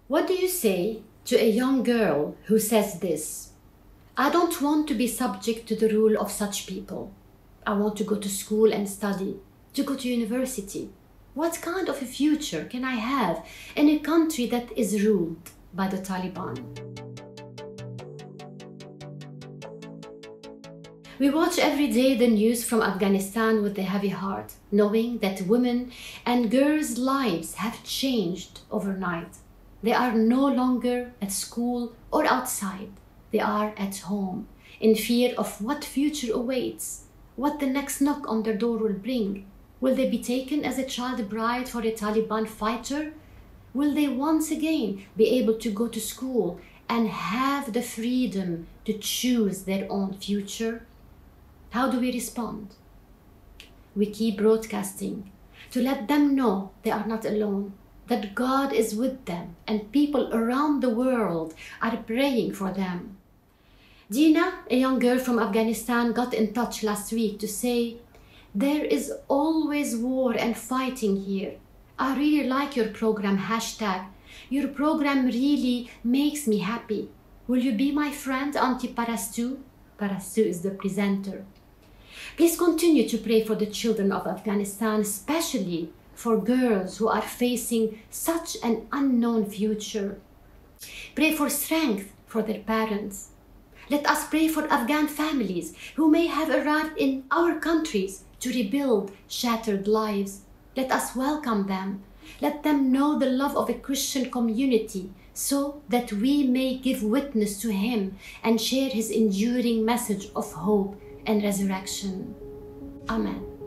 What do you say to a young girl who says this? I don't want to be subject to the rule of such people. I want to go to school and study, to go to university. What kind of a future can I have in a country that is ruled by the Taliban? We watch every day the news from Afghanistan with a heavy heart, knowing that women and girls' lives have changed overnight. They are no longer at school or outside. They are at home, in fear of what future awaits, what the next knock on their door will bring. Will they be taken as a child bride for a Taliban fighter? Will they once again be able to go to school and have the freedom to choose their own future? How do we respond? We keep broadcasting to let them know they are not alone, that God is with them and people around the world are praying for them. Dina, a young girl from Afghanistan, got in touch last week to say, there is always war and fighting here. I really like your program, hashtag. Your program really makes me happy. Will you be my friend, Auntie Parastu? Parastu is the presenter. Please continue to pray for the children of Afghanistan, especially for girls who are facing such an unknown future. Pray for strength for their parents. Let us pray for Afghan families who may have arrived in our countries to rebuild shattered lives. Let us welcome them. Let them know the love of a Christian community so that we may give witness to Him and share His enduring message of hope and resurrection. Amen.